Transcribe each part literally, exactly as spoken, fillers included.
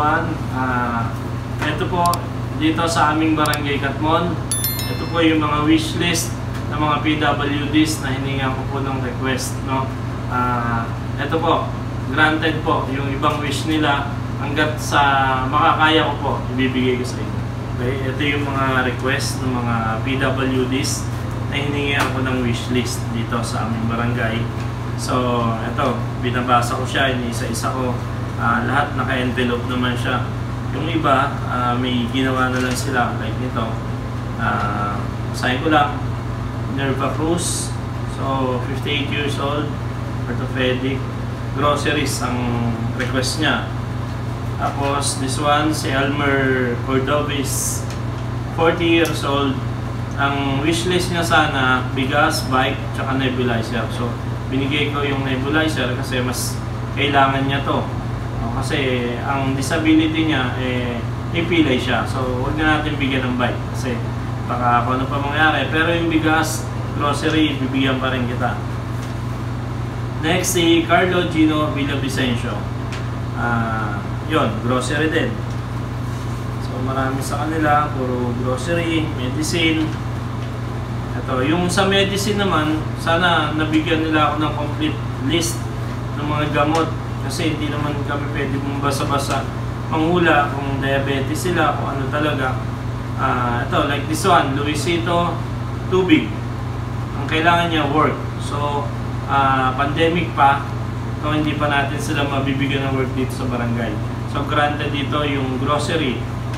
everyone. Uh, ito po, dito sa aming barangay Katmon, ito po yung mga wish list ng mga P W Ds na hiningan ko po ng request, no? Uh, ito po, granted po yung ibang wish nila hanggat sa makakaya ko po, ibibigay ko sa inyo. Okay? Ito yung mga request ng mga P W Ds na hiningan ko ng wish list dito sa aming barangay. So, ito, binabasa ko siya, iniisa-isa ko. Uh, lahat naka-envelope naman siya. Yung iba, uh, may ginawa na lang sila, like nito. Uh, Sahin ko lang, Nerva Cruz, so fifty-eight years old, orthopedic, groceries ang request niya. Tapos, this one, si Elmer Cordovis, forty years old. Ang wishlist niya sana, bigas, bike, tsaka nebulizer. So, binigay ko yung nebulizer kasi mas kailangan niya to. Kasi ang disability niya, eh, ipilay siya. So, huwag na natin bigyan ng bike. Kasi baka kung ano pa mangyari. Pero yung bigas, grocery, bibigyan pa rin kita. Next, si Carlo Gino Villavicencio. Uh, yun, grocery din. So, marami sa kanila. Puro grocery, medicine. Ito, yung sa medicine naman, sana nabigyan nila ako ng complete list ng mga gamot. Kasi hindi naman kami pwede mong basa-basa manghula kung diabetes sila, kung ano talaga. Uh, ito, like this one, Luisito, tubig. Ang kailangan niya, work. So, uh, pandemic pa, so hindi pa natin sila mabibigyan ng work dito sa barangay. So, granted dito yung grocery.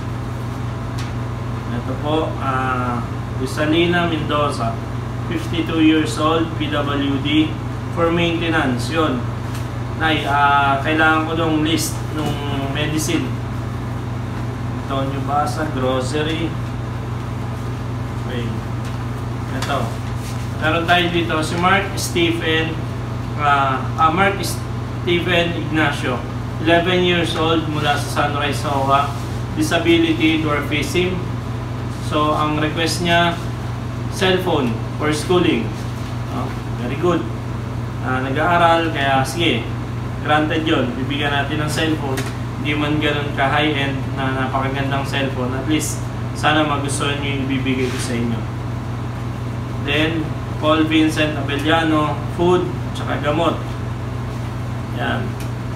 Ito po, uh, Luisalina Mendoza, fifty-two years old, P W D, for maintenance, yun. Nay, uh, kailangan ko ng list ng medicine. Ito nyo ba sa grocery? Okay. Ito. Meron tayo dito si Mark Stephen uh, uh, Mark Stephen Ignacio, eleven years old, mula sa Sunrise, S O A, disability, dwarfism. So, ang request niya, cellphone for schooling. Oh, very good. Uh, nag-aaral, kaya sige, granted yun, bibigyan natin ng cellphone. Hindi man ganun ka-high-end na napakagandang cellphone. At least, sana magustuhan nyo yung ibibigay ko sa inyo. Then, Paul Vincent Abellano, food, tsaka gamot. Yan.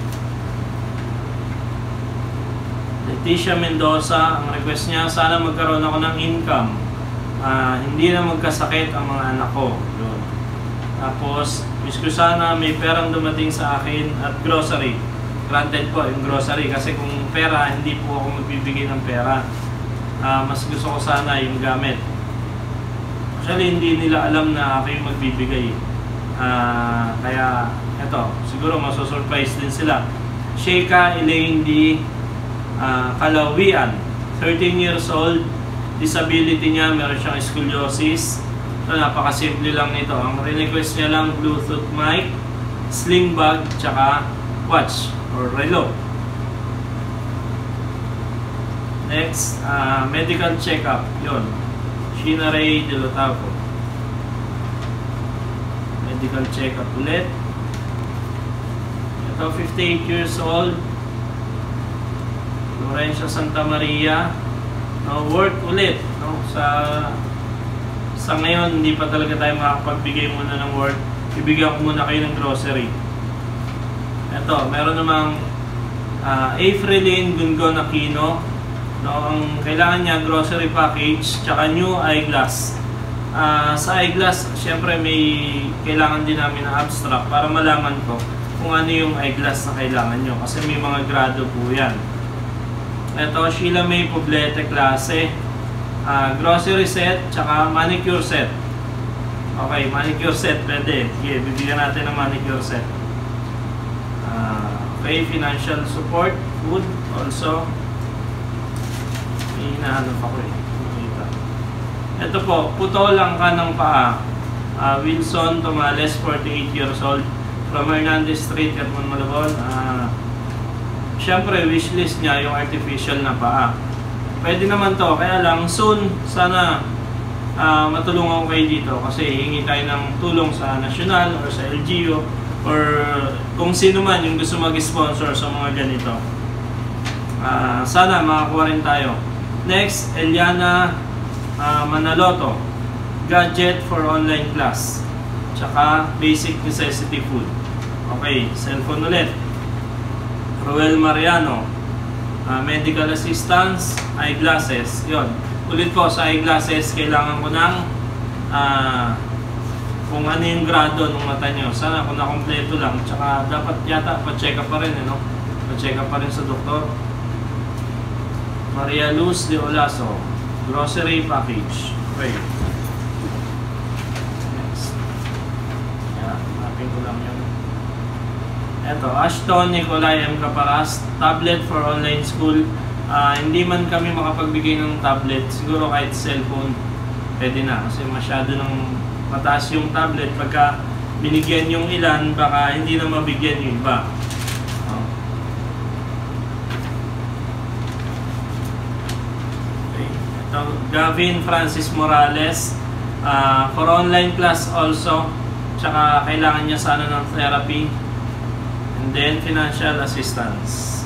Leticia Mendoza, ang request niya, sana magkaroon ako ng income. Uh, hindi na magkasakit ang mga anak ko. Yun. Tapos, wish ko sana may perang dumating sa akin at grocery. Granted po yung grocery kasi kung pera, hindi po ako magbibigay ng pera. Uh, mas gusto ko sana yung gamit. Actually, hindi nila alam na ako yung magbibigay. Uh, kaya, eto, siguro masosurprise din sila. Sheikha Elaine D. Uh, Kalawian, thirteen years old, disability niya, meron siyang scoliosis. So, napakasimple lang nito. Ang request niya lang, Bluetooth mic, sling bag, tsaka watch or relo. Next, uh, medical check-up. Yun. Sheena Ray De Lotavo. Medical check-up ulit. Ito, fifty-eight years old, Florencia Santa Maria. No, work ulit. No, sa... Sa ngayon, hindi pa talaga tayo makakapagbigay muna ng work. Ibigyan ko muna kayo ng grocery. Ito, meron namang uh, Afrelin Gungon Aquino. No, ang kailangan niya, grocery package, tsaka new eyeglass. Uh, sa eyeglass, syempre may kailangan din namin na abstract para malaman ko kung ano yung eyeglass na kailangan nyo. Kasi may mga grado po yan. Ito, Sheila May Poblete klase. Uh, grocery set, tsaka manicure set. Okay, manicure set, pwede. Sige, bibigyan natin ng manicure set. Uh, okay, financial support, food, also. May hinahanap ako eh. Ito po, putolang ka ng paa. Uh, Wilson Tomales, forty-eight years old, from Hernandez Street, Katmon, Malabon. Uh, Siyempre, wishlist niya yung artificial na paa. Pwede naman to, kaya lang soon sana uh, matulungan ko kayo dito kasi hingi tayo ng tulong sa national or sa L G U or kung sino man yung gusto mag-sponsor sa mga ganito. Uh, sana makakuha rin tayo. Next, Eliana uh, Manaloto, gadget for online class, tsaka basic necessity food. Okay, cellphone ulit. Roel Mariano, uh, medical assistance, eyeglasses. Yun, ulit po sa eyeglasses, kailangan ko ng uh, kung ano yung grado ng mata nyo. Sana kung nakompleto lang, tsaka dapat yata pa-check up pa rin, eh, no? Pa-check up pa rin sa doktor. Maria Luz de Olaso, grocery package. Okay. Next. Yan, hanapin ko lang yun. Eto, Ashton Nicolay M. Caparas, tablet for online school. Uh, hindi man kami makapagbigay ng tablet, siguro kahit cellphone, pwede na. Kasi masyado ng mataas yung tablet. Pagka binigyan yung ilan, baka hindi na mabigyan yung iba. Gavin Francis Morales, uh, for online class also, tsaka kailangan niya sana ng therapy, and then financial assistance.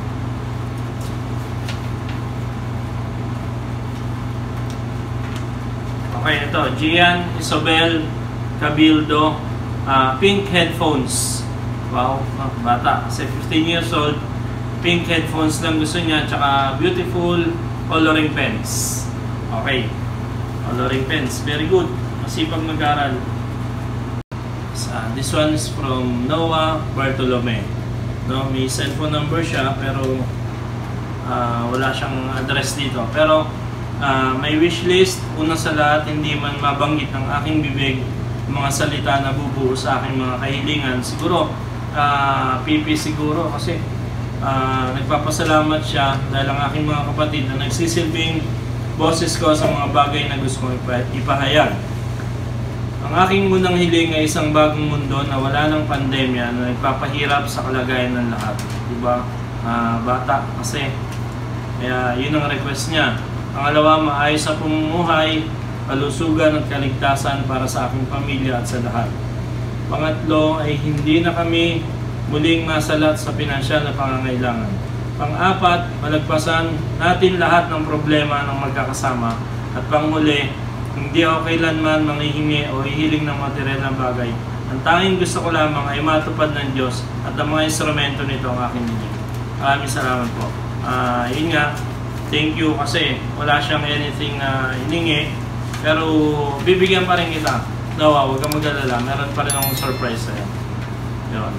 Okay, ito, Gian Isobel Cabildo, uh, pink headphones. Wow, oh, bata, kasi fifteen years old, pink headphones lang gusto niya, tsaka beautiful coloring pens. Okay. Coloring pens. Very good. Masipag mag-aral. Uh, this one is from Noah Bartolome. No, may cellphone number siya pero uh, wala siyang address dito. Pero uh, may wish list. Una sa lahat, hindi man mabanggit ng aking bibig mga salita na bubuo sa aking mga kahilingan. Siguro, uh, P P siguro kasi Uh, nagpapasalamat siya dahil ang aking mga kapatid na nagsisilbing boses ko sa mga bagay na gusto kong ipahayag. Ang aking munang hiling ay isang bagong mundo na wala ng pandemya na nagpapahirap sa kalagayan ng lahat. Diba? Uh, bata kasi. Kaya yun ang request niya. Pangalawa, maayos sa pamumuhay, kalusugan at kaligtasan para sa aking pamilya at sa lahat. Pangatlo ay hindi na kami muling masalat sa pinansyal na pangangailangan. Pang-apat, malagpasan natin lahat ng problema ng magkakasama. At panghuli, hindi ako kailanman manghihingi o hihiling ng material na bagay. Ang tanging gusto ko lamang ay matupad ng Diyos at ang mga instrumento nito ang aking hiling. Maraming salamat po. Uh, yun nga, thank you kasi wala siyang anything na hiningi. Pero bibigyan pa rin kita. Nawa, huwag kang mag-alala. Meron pa rin akong surprise sa'yo. Yun.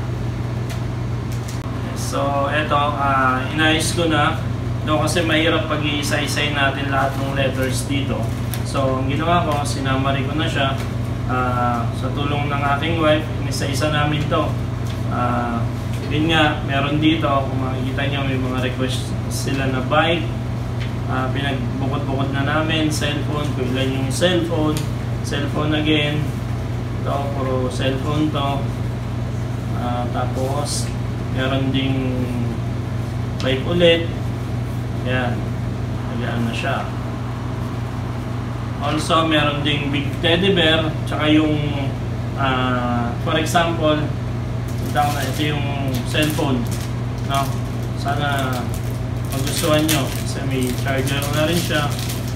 So, eto, uh, inayos ko na. No, kasi mahirap pag-iisa-isay natin lahat ng letters dito. So, ang ginawa ko, sinamari ko na siya. Uh, sa tulong ng aking wife, inisa-isa namin to. Uh, yun nga, meron dito, kung makikita nyo, may mga request sila na bike. Uh, pinagbukod-bukod na namin, cellphone, kung ilan yung cellphone. Cellphone again. Ito, puro cellphone to. Uh, tapos, meron ding bike ulit. Yan. Nagyaan na siya. Also, meron ding big teddy bear. Tsaka yung, uh, for example, ito yung cellphone. No? Sana magustuhan nyo. Kasi may charger na rin siya.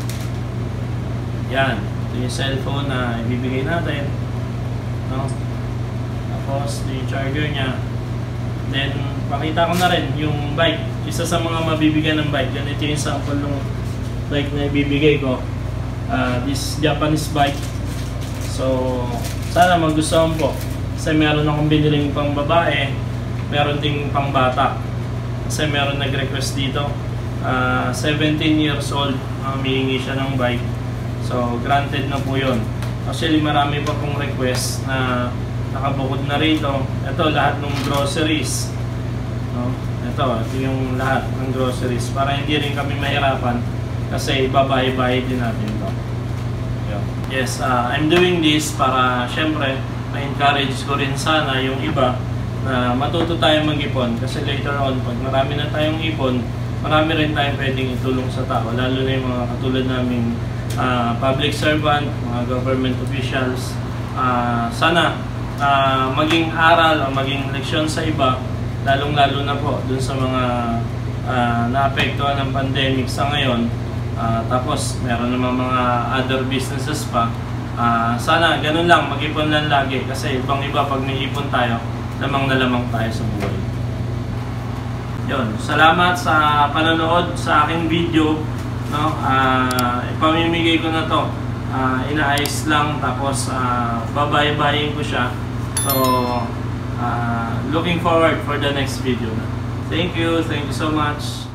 Yan. Ito yung cellphone na ibibigay natin. No? Tapos, ito yung charger niya. Then, pakita ko na rin yung bike. Isa sa mga mabibigyan ng bike. Ganito yung sample ng bike na ibibigay ko. Uh, this Japanese bike. So, sana magustuhan po. Kasi meron akong biniling pang babae. Meron ding pang bata. Kasi meron nag-request dito. Uh, seventeen years old. Uh, Humihingi siya ng bike. So, granted na po yun. Actually, marami pa pong request na nakabukod na rito. Ito, lahat ng groceries. No? Ito, ito yung lahat ng groceries. Para hindi rin kami mahirapan kasi babae-bahay din natin ito. Yes, uh, I'm doing this para syempre ma-encourage ko rin sana yung iba na matuto tayong mag-ipon. Kasi later on, pag marami na tayong ipon, marami rin tayong pwedeng itulong sa tao. Lalo na yung mga katulad naming uh, public servant, mga government officials. Uh, sana Uh, maging aral o maging leksyon sa iba, lalong-lalo na po dun sa mga uh, naapektuhan ng pandemic sa ngayon. Uh, tapos meron naman mga other businesses pa. Uh, sana ganun lang, mag-ipon lang lagi kasi ibang iba pag may ipon tayo, lamang na lamang tayo sa buhay. Yun, salamat sa panonood sa aking video, no? Uh, ipamimigay ko na to, uh, inaayos lang tapos uh, babay-bayin ko siya. So uh, looking forward for the next video. Thank you, thank you so much.